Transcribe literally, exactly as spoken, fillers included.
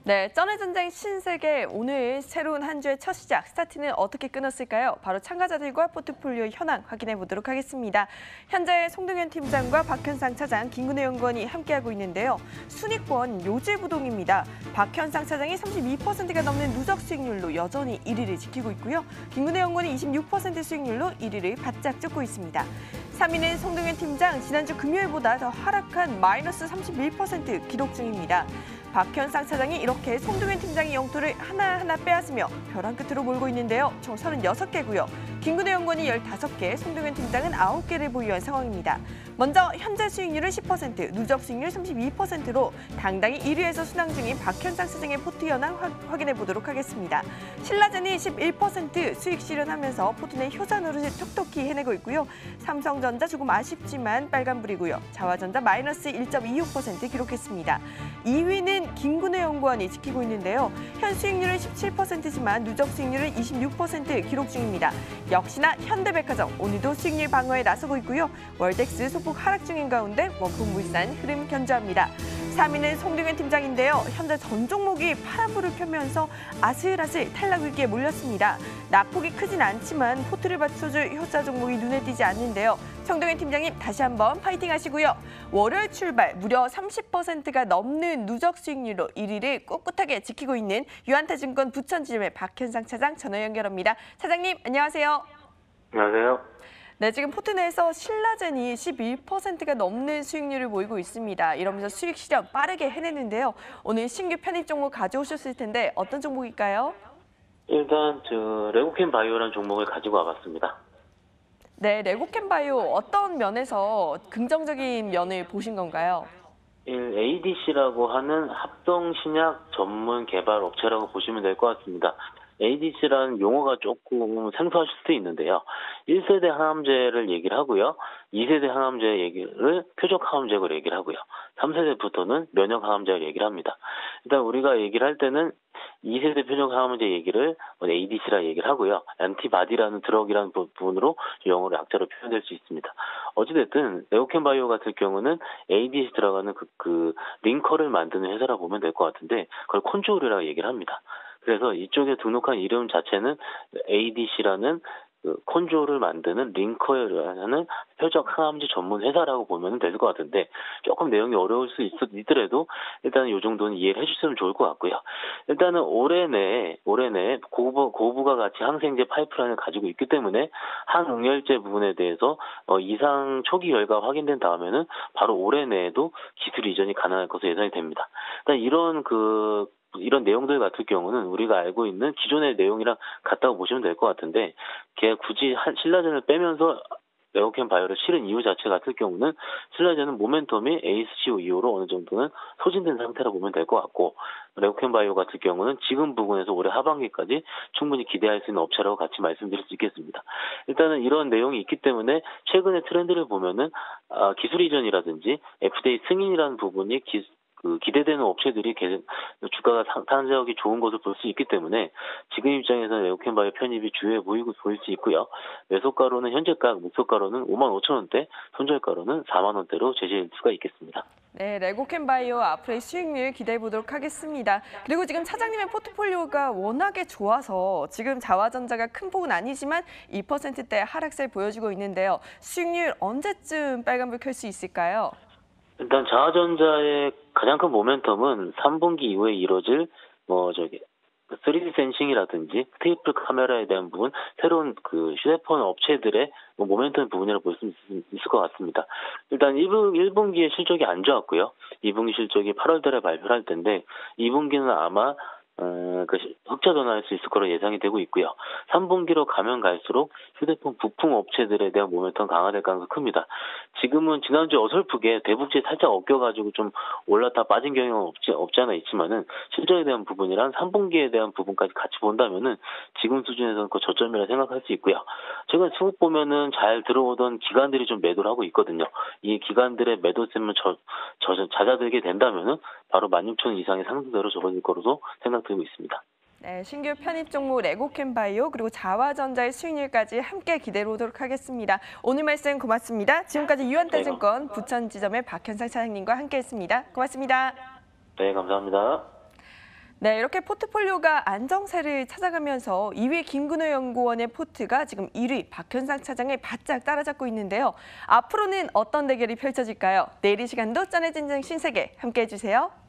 네, 쩐의 신세계 오늘 새로운 한 주의 첫 시작, 스타트는 어떻게 끊었을까요? 바로 참가자들과 포트폴리오 현황 확인해 보도록 하겠습니다. 현재 송동현 팀장과 박현상 차장, 김근혜 연구원이 함께하고 있는데요. 순위권 요지부동입니다. 박현상 차장이 삼십이 퍼센트가 넘는 누적 수익률로 여전히 일 위를 지키고 있고요. 김근혜 연구원이 이십육 퍼센트 수익률로 일 위를 바짝 쫓고 있습니다. 삼 위는 송동현 팀장, 지난주 금요일보다 더 하락한 마이너스 삼십일 퍼센트 기록 중입니다. 박현상 차장이 이렇게 송동현 팀장의 영토를 하나하나 빼앗으며 벼랑 끝으로 몰고 있는데요. 총 서른여섯 개고요. 김근혜 연구원이 열다섯 개, 송동현 팀장은 아홉 개를 보유한 상황입니다. 먼저 현재 수익률은 십 퍼센트, 누적 수익률 삼십이 퍼센트로 당당히 일 위에서 순항 중인 박현상 차장의 포트 현황 확인해 보도록 하겠습니다. 신라젠이 십일 퍼센트 수익 실현하면서 포트 내 효자 노릇을 톡톡히 해내고 있고요. 삼성전자 조금 아쉽지만 빨간불이고요. 자화전자 마이너스 일 점 이육 퍼센트 기록했습니다. 이 위는 김근혜 연구원이 지키고 있는데요. 현 수익률은 십칠 퍼센트지만 누적 수익률은 이십육 퍼센트 기록 중입니다. 역시나 현대백화점 오늘도 수익률 방어에 나서고 있고요. 월덱스 소폭 하락 중인 가운데 원품물산 흐름 견조합니다. 삼 위는 송동현 팀장인데요. 현재 전 종목이 파란불을 펴면서 아슬아슬 탈락 위기에 몰렸습니다. 낙폭이 크진 않지만 포트를 받쳐줄 효자 종목이 눈에 띄지 않는데요. 송동현 팀장님 다시 한번 파이팅 하시고요. 월요일 출발 무려 삼십 퍼센트가 넘는 누적 수익률로 일 위를 꿋꿋하게 지키고 있는 유한타증권 부천지점의 박현상 차장 전화 연결합니다. 차장님 안녕하세요. 안녕하세요. 네, 지금 포트 내에서 신라젠이 십일 퍼센트가 넘는 수익률을 보이고 있습니다. 이러면서 수익 실현 빠르게 해내는데요. 오늘 신규 편입 종목 가져오셨을 텐데 어떤 종목일까요? 일단 저 레고캠 바이오라는 종목을 가지고 와봤습니다. 네, 레고캠 바이오 어떤 면에서 긍정적인 면을 보신 건가요? 에이디씨라고 하는 합성신약 전문 개발 업체라고 보시면 될 것 같습니다. 에이디씨라는 용어가 조금 생소하실 수도 있는데요. 일 세대 항암제를 얘기를 하고요. 이 세대 항암제 얘기를 표적 항암제로 얘기를 하고요. 삼 세대부터는 면역 항암제를 얘기를 합니다. 일단 우리가 얘기를 할 때는 이 세대 표적 항암제 얘기를 에이디씨라 얘기를 하고요. 안티바디라는 드럭이라는 부분으로 영어로 약자로 표현될 수 있습니다. 어찌됐든 레고캠 바이오 같은 경우는 에이디씨 들어가는 그, 그 링커를 만드는 회사라고 보면 될 것 같은데 그걸 콘조르라고 얘기를 합니다. 그래서 이쪽에 등록한 이름 자체는 에이디씨라는 그 콘조를 만드는 링커라는 표적 항암제 전문 회사라고 보면 될 것 같은데 조금 내용이 어려울 수 있, 있더라도 일단은 이 정도는 이해를 해주시면 좋을 것 같고요. 일단은 올해 내에 올해 내에 고부, 고부가 같이 항생제 파이프라인을 가지고 있기 때문에 항응열제 부분에 대해서 어, 이상 초기 결과 확인된 다음에는 바로 올해 내에도 기술 이전이 가능할 것으로 예상이 됩니다. 일단 이런 그 이런 내용들 같은 경우는 우리가 알고 있는 기존의 내용이랑 같다고 보시면 될 것 같은데 걔 굳이 신라젠을 빼면서 레고캠 바이오를 실은 이유 자체 같은 경우는 신라젠은 모멘텀이 에이에스씨오 이후로 어느 정도는 소진된 상태라고 보면 될 것 같고 레고캠 바이오 같은 경우는 지금 부분에서 올해 하반기까지 충분히 기대할 수 있는 업체라고 같이 말씀드릴 수 있겠습니다. 일단은 이런 내용이 있기 때문에 최근의 트렌드를 보면은 아, 기술 이전이라든지 에프디에이 승인이라는 부분이 기, 그 기대되는 업체들이 계속 주가가 상승력이 좋은 것을 볼 수 있기 때문에 지금 입장에서는 레고캠 바이오 편입이 주요해 보이고 보일 수 있고요. 매수가로는 현재가, 목표가로는 오만 오천 원대, 손절가로는 사만 원대로 제시할 수가 있겠습니다. 네, 레고캠 바이오 앞으로의 수익률 기대해 보도록 하겠습니다. 그리고 지금 차장님의 포트폴리오가 워낙에 좋아서 지금 자화전자가 큰 폭은 아니지만 이 퍼센트대 하락세를 보여주고 있는데요. 수익률 언제쯤 빨간불 켤 수 있을까요? 일단 자화전자의 가장 큰 모멘텀은 삼 분기 이후에 이루어질 뭐 저기 쓰리디 센싱이라든지 스테이플 카메라에 대한 부분, 새로운 그 휴대폰 업체들의 뭐 모멘텀 부분이라고 볼 수 있을 것 같습니다. 일단 일 분, 일 분기에 실적이 안 좋았고요. 이 분기 실적이 팔월 달에 발표를 할 텐데 이 분기는 아마 어, 그 흑자 전환할 수 있을 거로 예상이 되고 있고요. 삼 분기로 가면 갈수록 휴대폰 부품 업체들에 대한 모멘텀 강화될 가능성이 큽니다. 지금은 지난주에 어설프게 대북주에 살짝 엉겨가지고 좀 올랐다 빠진 경향은 없지, 없지 않아 있지만은 실적에 대한 부분이랑 삼 분기에 대한 부분까지 같이 본다면은 지금 수준에서는 그 저점이라 생각할 수 있고요. 최근 수급 보면은 잘 들어오던 기관들이 좀 매도를 하고 있거든요. 이 기관들의 매도세면 저, 저, 잦아들게 된다면은 바로 만 육천 원 이상의 상승세로 접어들 거로도 생각되고 있습니다. 네, 신규 편입 종목 레고캠 바이오 그리고 자화전자의 수익률까지 함께 기대해 보도록 하겠습니다. 오늘 말씀 고맙습니다. 지금까지 유한타증권 부천지점의 박현상 차장님과 함께했습니다. 고맙습니다. 네, 감사합니다. 네, 이렇게 포트폴리오가 안정세를 찾아가면서 이 위 김근호 연구원의 포트가 지금 일 위 박현상 차장을 바짝 따라잡고 있는데요. 앞으로는 어떤 대결이 펼쳐질까요? 내일 이 시간도 짠해진정 신세계 함께해 주세요.